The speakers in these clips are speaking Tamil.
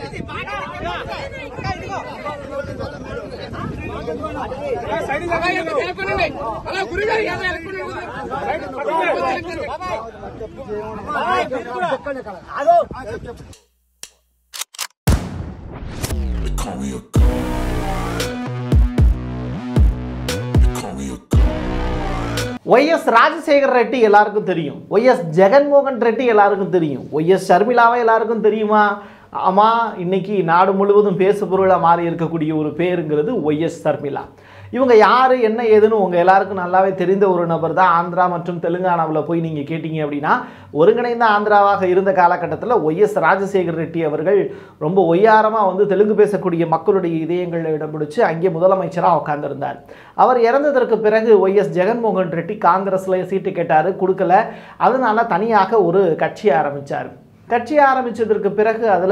ஒய்எஸ் ராஜசேகர் ரெட்டி எல்லாருக்கும் தெரியும். ஒய்எஸ் ஜெகன்மோகன் ரெட்டி எல்லாருக்கும் தெரியும். ஒய்எஸ் ஷர்மிளாவை எல்லாருக்கும் தெரியுமா? ஆமாம், இன்னைக்கு நாடு முழுவதும் பேசு பொருளாக மாறி இருக்கக்கூடிய ஒரு பேருங்கிறது ஒய்எஸ் ஷர்மிளா. இவங்க யார், என்ன ஏதுன்னு உங்கள் எல்லாருக்கும் நல்லாவே தெரிந்த ஒரு நபர் தான். ஆந்திரா மற்றும் தெலுங்கானாவில் போய் நீங்கள் கேட்டீங்க அப்படின்னா, ஒருங்கிணைந்த ஆந்திராவாக இருந்த காலகட்டத்தில் ஒய்எஸ் ராஜசேகர் ரெட்டி அவர்கள் ரொம்ப ஒய்யாரமாக வந்து தெலுங்கு பேசக்கூடிய மக்களுடைய இதயங்களில் இடம் பிடிச்சி அங்கே முதலமைச்சராக உட்கார்ந்திருந்தார். அவர் இறந்ததற்கு பிறகு ஒய்எஸ் ஜெகன்மோகன் ரெட்டி காங்கிரஸில் சீட்டு கேட்டார், கொடுக்கல. அதனால தனியாக ஒரு கட்சி ஆரம்பித்தார். கட்சி ஆரம்பித்ததற்கு பிறகு அதில்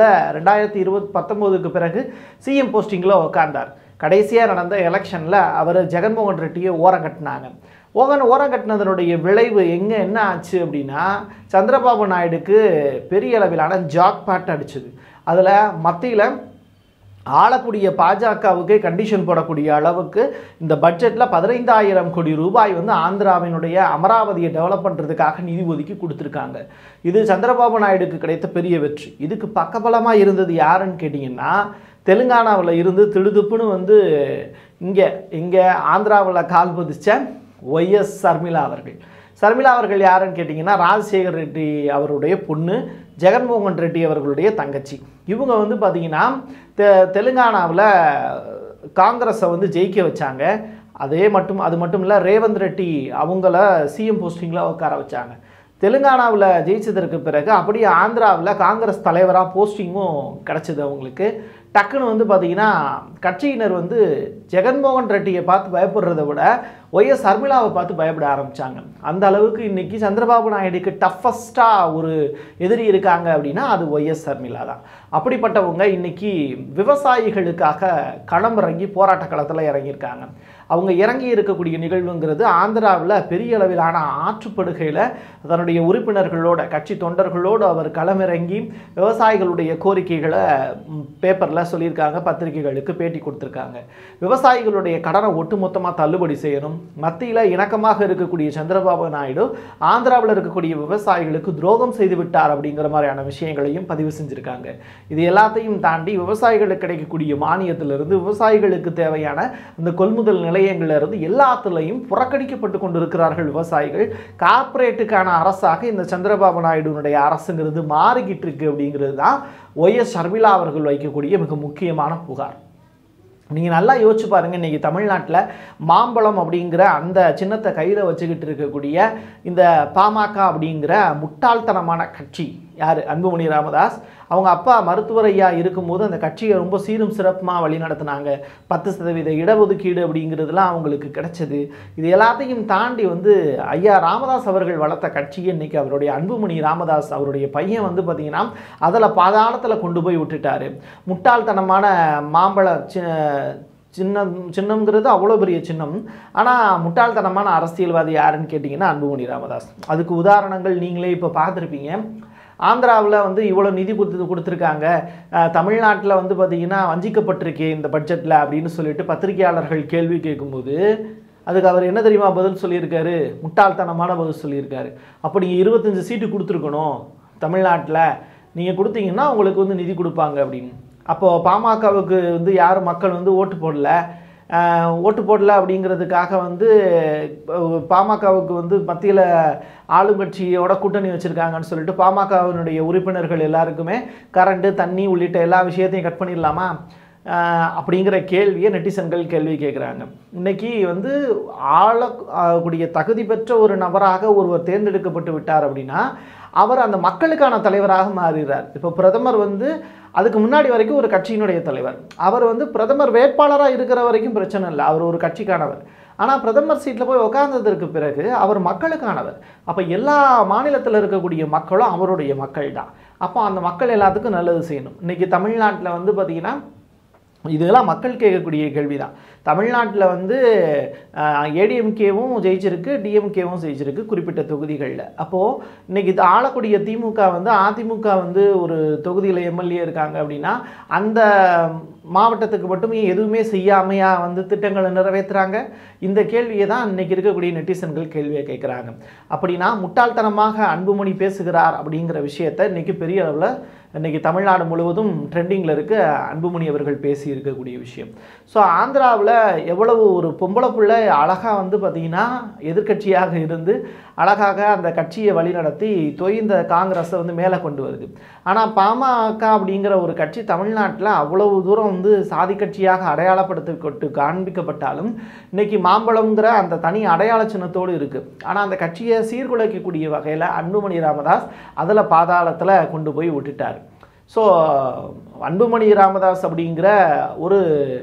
2019க்கு பிறகு சிஎம் போஸ்டிங்கில் உட்கார்ந்தார். கடைசியாக நடந்த எலெக்ஷனில் அவர் ஜெகன்மோகன் ரெட்டியை ஓரம் கட்டினாங்க. ஓரம் கட்டினதனுடைய விளைவு என்ன ஆச்சு அப்படின்னா, சந்திரபாபு நாயுடுக்கு பெரிய அளவிலான ஜாக்பாட் அடிச்சுது. அதில் மத்தியில் ஆளக்கூடிய பாஜகவுக்கு கண்டிஷன் போடக்கூடிய அளவுக்கு இந்த பட்ஜெட்டில் 15,000 கோடி ரூபாய் வந்து ஆந்திராவினுடைய அமராவதியை டெவலப் பண்ணுறதுக்காக நிதி ஒதுக்கி கொடுத்துருக்காங்க. இது சந்திரபாபு நாயுடுக்கு கிடைத்த பெரிய வெற்றி. இதுக்கு பக்கபலமாக இருந்தது யாருன்னு கேட்டிங்கன்னா, தெலுங்கானாவில் இருந்து திடுதுப்புன்னு வந்து இங்கே ஆந்திராவில் கால் பதிச்ச ஒய்எஸ் ஷர்மிளா அவர்கள். ஷர்மிளா அவர்கள் யாருன்னு கேட்டிங்கன்னா, ராஜசேகர் ரெட்டி அவருடைய பொண்ணு, ஜெகன்மோகன் ரெட்டி அவர்களுடைய தங்கச்சி. இவங்க வந்து பார்த்திங்கன்னா தெலுங்கானாவில் காங்கிரஸை வந்து ஜெயிக்க வச்சாங்க. அது மட்டும் இல்லை, ரேவந்த் ரெட்டி அவங்கள சிஎம் போஸ்டிங்கில் உட்கார வச்சாங்க. தெலுங்கானாவில் ஜெயிச்சதற்கு பிறகு அப்படியே ஆந்திராவில் காங்கிரஸ் தலைவராக போஸ்டிங்கும் கிடச்சிது அவங்களுக்கு. டக்குன்னு வந்து பார்த்திங்கன்னா கட்சியினர் வந்து ஜெகன்மோகன் ரெட்டியை பார்த்து பயப்படுறத விட ஒய்எஸ் ஷர்மிளாவை பார்த்து பயப்பட ஆரம்பித்தாங்க. அந்த அளவுக்கு இன்றைக்கி சந்திரபாபு நாயுடுக்கு டஃபஸ்ட்டாக ஒரு எதிரி இருக்காங்க அப்படின்னா அது ஒய்எஸ் ஷர்மிளா தான். அப்படிப்பட்டவங்க இன்றைக்கி விவசாயிகளுக்காக களமிறங்கி போராட்ட களத்தில் இறங்கியிருக்காங்க. அவங்க இறங்கி இருக்கக்கூடிய நிகழ்வுங்கிறது ஆந்திராவில் பெரிய அளவிலான ஆற்றுப்படுகையில் தன்னுடைய உறுப்பினர்களோட, கட்சி தொண்டர்களோடு அவர் களமிறங்கி விவசாயிகளுடைய கோரிக்கைகளை பேப்பரில் சொல்லியிருக்காங்க, பத்திரிகைகளுக்கு பேட்டி கொடுத்துருக்காங்க. விவசாயிகளுடைய கடனை ஒட்டுமொத்தமாக தள்ளுபடி செய்யணும். மத்தியில் இணக்கமாக இருக்கக்கூடிய சந்திரபாபு நாயுடு ஆந்திராவில் இருக்கக்கூடிய விவசாயிகளுக்கு துரோகம் செய்து விட்டார் அப்படிங்கிற மாதிரியான விஷயங்களையும் பதிவு செஞ்சுருக்காங்க. இது எல்லாத்தையும் தாண்டி விவசாயிகளுக்கு கிடைக்கக்கூடிய மானியத்திலிருந்து விவசாயிகளுக்கு தேவையான இந்த கொள்முதல் நிலையங்களிலிருந்து எல்லாத்துலையும் புறக்கணிக்கப்பட்டு கொண்டிருக்கிறார்கள் விவசாயிகள். கார்ப்பரேட்டுக்கான அரசாக இந்த சந்திரபாபு நாயுடுனுடைய அரசுங்கிறது மாறிக்கிட்டு இருக்கு அப்படிங்கிறது தான் ஒய்எஸ் ஷர்மிளா அவர்கள் வைக்கக்கூடிய மிக முக்கியமான புகார். நீங்கள் நல்லா யோசிச்சு பாருங்கள், இன்றைக்கி தமிழ்நாட்டில் மாம்பழம் அப்படிங்கிற அந்த சின்னத்தை கையில் வச்சுக்கிட்டு இருக்கக்கூடிய இந்த பாமக அப்படிங்கிற முட்டாள்தனமான கட்சி யார்? அன்புமணி ராமதாஸ். அவங்க அப்பா மருத்துவர் ஐயா இருக்கும்போது அந்த கட்சியை ரொம்ப சீரும் சிறப்புமாக வழி நடத்தினாங்க. 10% இடஒதுக்கீடு அப்படிங்கிறதுலாம் அவங்களுக்கு கிடைச்சது. இது எல்லாத்தையும் தாண்டி வந்து ஐயா ராமதாஸ் அவர்கள் வளர்த்த கட்சியை இன்றைக்கி அவருடைய அன்புமணி ராமதாஸ் அவருடைய பையன் வந்து பார்த்திங்கன்னா அதில் பாதாளத்தில் கொண்டு போய் விட்டுட்டார். முட்டாள்தனமான மாம்பழ சின்னம்ங்கிறது அவ்வளோ பெரிய சின்னம். ஆனால் முட்டாள்தனமான அரசியல்வாதி யாருன்னு கேட்டிங்கன்னா அன்புமணி ராமதாஸ். அதுக்கு உதாரணங்கள் நீங்களே இப்போ பார்த்துருப்பீங்க. ஆந்திராவில் வந்து இவ்வளோ நிதி கொடுத்துருக்காங்க, தமிழ்நாட்டில் வந்து பார்த்திங்கன்னா வஞ்சிக்கப்பட்டிருக்கே இந்த பட்ஜெட்டில் அப்படின்னு சொல்லிட்டு பத்திரிகையாளர்கள் கேள்வி கேட்கும்போது அதுக்கு அவர் என்ன தெரியுமா பதில் சொல்லியிருக்காரு? முட்டாள்தனமான பதில் சொல்லியிருக்காரு. அப்போ நீங்கள் 25 சீட்டு கொடுத்துருக்கணும் தமிழ்நாட்டில், நீங்கள் கொடுத்தீங்கன்னா உங்களுக்கு வந்து நிதி கொடுப்பாங்க அப்படின்னு. அப்போது பாமகவுக்கு வந்து யாரும் மக்கள் வந்து ஓட்டு போடல அப்படிங்கிறதுக்காக வந்து பாமகவுக்கு வந்து மத்தியில் ஆளுங்கட்சியோட கூட்டணி வச்சுருக்காங்கன்னு சொல்லிட்டு பாமகவினுடைய உறுப்பினர்கள் எல்லாருக்குமே கரண்ட்டு, தண்ணி உள்ளிட்ட எல்லா விஷயத்தையும் கட் பண்ணிடலாமா அப்படிங்கிற கேள்வியை நெட்டிசன்கள் கேள்வி கேட்குறாங்க. இன்றைக்கி வந்து ஆளக்கூடிய தகுதி பெற்ற ஒரு நபராக ஒருவர் தேர்ந்தெடுக்கப்பட்டு விட்டார் அப்படின்னா அவர் அந்த மக்களுக்கான தலைவராக மாறுகிறார். இப்போ பிரதமர் வந்து அதுக்கு முன்னாடி வரைக்கும் ஒரு கட்சியினுடைய தலைவர், அவர் வந்து பிரதமர் வேட்பாளராக இருக்கிற வரைக்கும் பிரச்சனை இல்லை, அவர் ஒரு கட்சிக்கானவர். ஆனால் பிரதமர் சீட்டில் போய் உட்கார்ந்ததற்கு பிறகு அவர் மக்களுக்கானவர். அப்போ எல்லா மாநிலத்தில் இருக்கக்கூடிய மக்களும் அவருடைய மக்கள் தான். அப்போ அந்த மக்கள் எல்லாத்துக்கும் நல்லது செய்யணும். இன்றைக்கி தமிழ்நாட்டில் வந்து பார்த்திங்கன்னா இதெல்லாம் மக்கள் கேட்கக்கூடிய கேள்விதான். தமிழ்நாட்டில் வந்து ஏடிஎம்கேவும் ஜெயிச்சிருக்கு, டிஎம்கேவும் ஜெயிச்சிருக்கு குறிப்பிட்ட தொகுதிகளில். அப்போது இன்னைக்கு இது ஆளக்கூடிய திமுக வந்து அதிமுக வந்து ஒரு தொகுதியில் எம்எல்ஏ இருக்காங்க அப்படின்னா அந்த மாவட்டத்துக்கு மட்டுமே எதுவுமே செய்யாமையா வந்து திட்டங்களை நிறைவேற்றுறாங்க? இந்த கேள்வியை தான் இன்னைக்கு இருக்கக்கூடிய நெட்டிசன்கள் கேள்வியை கேட்குறாங்க. அப்படின்னா முட்டாள்தனமாக அன்புமணி பேசுகிறார் அப்படிங்கிற விஷயத்தை இன்னைக்கு பெரிய அளவில் இன்றைக்கி தமிழ்நாடு முழுவதும் ட்ரெண்டிங்கில் இருக்க அன்புமணி அவர்கள் பேசி இருக்கக்கூடிய விஷயம். ஸோ ஆந்திராவில் எவ்வளவு ஒரு பொம்பளை பிள்ளை அழகாக வந்து பார்த்திங்கன்னா எதிர்கட்சியாக இருந்து அழகாக அந்த கட்சியை வழிநடத்தி தொய்ந்த காங்கிரஸை வந்து மேலே கொண்டு வருது. ஆனால் பாமக அப்படிங்கிற ஒரு கட்சி தமிழ்நாட்டில் அவ்வளவு தூரம் வந்து சாதி கட்சியாக அடையாளப்படுத்தப்பட்டு காண்பிக்கப்பட்டாலும் இன்றைக்கி மாம்பழங்கிற அந்த தனி அடையாள சின்னத்தோடு இருக்குது. ஆனால் அந்த கட்சியை சீர்குலைக்கக்கூடிய வகையில் அன்புமணி ராமதாஸ் அதில் பாதாளத்தில் கொண்டு போய் விட்டுட்டார். ஸோ அன்புமணி ராமதாஸ் அப்படிங்கிற ஒரு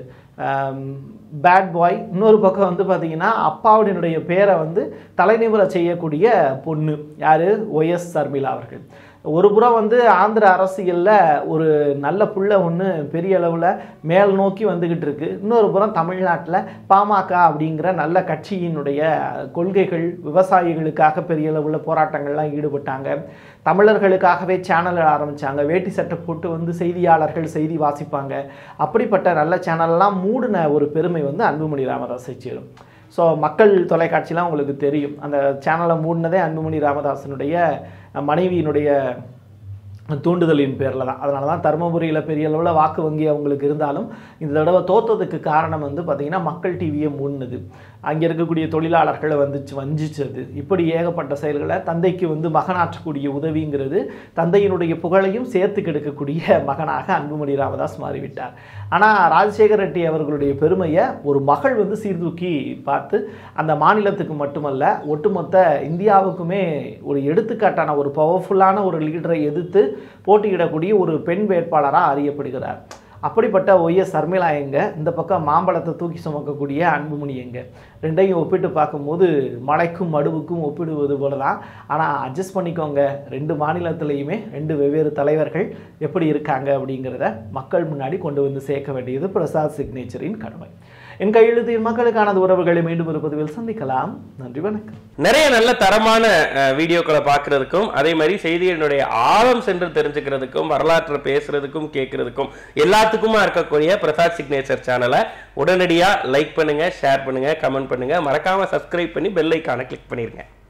பேட் பாய், இன்னொரு பக்கம் வந்து பார்த்திங்கன்னா அப்பாவுடைய பேரை வந்து தலைநிமிர செய்யக்கூடிய பொண்ணு யார்? ஒய்எஸ் ஷர்மிளா அவர்கள். ஒரு புறம் வந்து ஆந்திர அரசியலில் ஒரு நல்ல புள்ள ஒன்று பெரிய அளவில் மேல் நோக்கி வந்துக்கிட்டு இருக்கு. இன்னொரு புறம் தமிழ்நாட்டில் பாமக அப்படிங்கிற நல்ல கட்சியினுடைய கொள்கைகள் விவசாயிகளுக்காக பெரிய அளவில் போராட்டங்கள்லாம் ஈடுபட்டாங்க. தமிழர்களுக்காகவே சேனல் ஆரம்பித்தாங்க. வேட்டி சட்டை போட்டு வந்து செய்தியாளர்கள் செய்தி வாசிப்பாங்க. அப்படிப்பட்ட நல்ல சேனல்லாம் மூடின ஒரு பெருமை வந்து அன்புமணி ராமதாஸை சேரும். ஸோ மக்கள் தொலைக்காட்சிலாம் உங்களுக்கு தெரியும். அந்த சேனலை மூடினதே அன்புமணி ராமதாஸனுடைய மனைவியினுடைய தூண்டுதலின் பேரில் தான். அதனால தான் தருமபுரியில் பெரிய அளவில் வாக்கு வங்கி அவங்களுக்கு இருந்தாலும் இந்த தடவை தோற்றதுக்கு காரணம் வந்து பார்த்திங்கன்னா மக்கள் டிவியை மூணுது, அங்கே இருக்கக்கூடிய தொழிலாளர்களை வஞ்சிச்சது, இப்படி ஏகப்பட்ட செயல்களை தந்தைக்கு வந்து மகனாற்றக்கூடிய உதவிங்கிறது தந்தையினுடைய புகழையும் சேர்த்து கெடுக்கக்கூடிய மகனாக அன்புமணி ராமதாஸ் மாறிவிட்டார். ஆனால் ராஜசேகர் ரெட்டி அவர்களுடைய பெருமையை ஒரு மகள் வந்து சீர்தூக்கி பார்த்து அந்த மாநிலத்துக்கு மட்டுமல்ல ஒட்டுமொத்த இந்தியாவுக்குமே ஒரு எடுத்துக்காட்டான ஒரு பவர்ஃபுல்லான ஒரு லீடரை எதிர்த்து போட்டியிடக்கூடிய ஒரு பெண் வேட்பாளராக அறியப்படுகிறார். அப்படிப்பட்ட ஒய்எஸ் ஷர்மிளா எங்க, இந்த பக்கம் மாம்பழத்தை தூக்கி சுமக்கக்கூடிய அன்புமணி எங்க, ரெண்டையும் ஒப்பிட்டு பார்க்கும்போது மலைக்கும் மடுவுக்கும் ஒப்பிடுவது போல தான். ஆனால் அட்ஜஸ்ட் பண்ணிக்கோங்க, ரெண்டு மாநிலத்திலையுமே ரெண்டு வெவ்வேறு தலைவர்கள் எப்படி இருக்காங்க அப்படிங்கிறத மக்கள் முன்னாடி கொண்டு வந்து சேர்க்க வேண்டியது பிரசாத் சிக்னேச்சரின் கடமை. என் கையெழுத்தின் மக்களுக்கான உறவுகளை மீண்டும் ஒரு பதிவில் சந்திக்கலாம். நன்றி, வணக்கம். நிறைய நல்ல தரமான வீடியோக்களை பார்க்கறதுக்கும் அதே மாதிரி செய்திகளுடைய ஆழம் சென்று தெரிஞ்சுக்கிறதுக்கும் வரலாற்றை பேசுறதுக்கும் கேட்கறதுக்கும் எல்லாத்துக்குமா இருக்கக்கூடிய பிரசாத் சிக்னேச்சர் சேனலை உடனடியாக லைக் பண்ணுங்க, ஷேர் பண்ணுங்க, கமெண்ட் பண்ணுங்க, மறக்காம சப்ஸ்கிரைப் பண்ணி பெல் ஐக்கானை கிளிக் பண்ணிருங்க.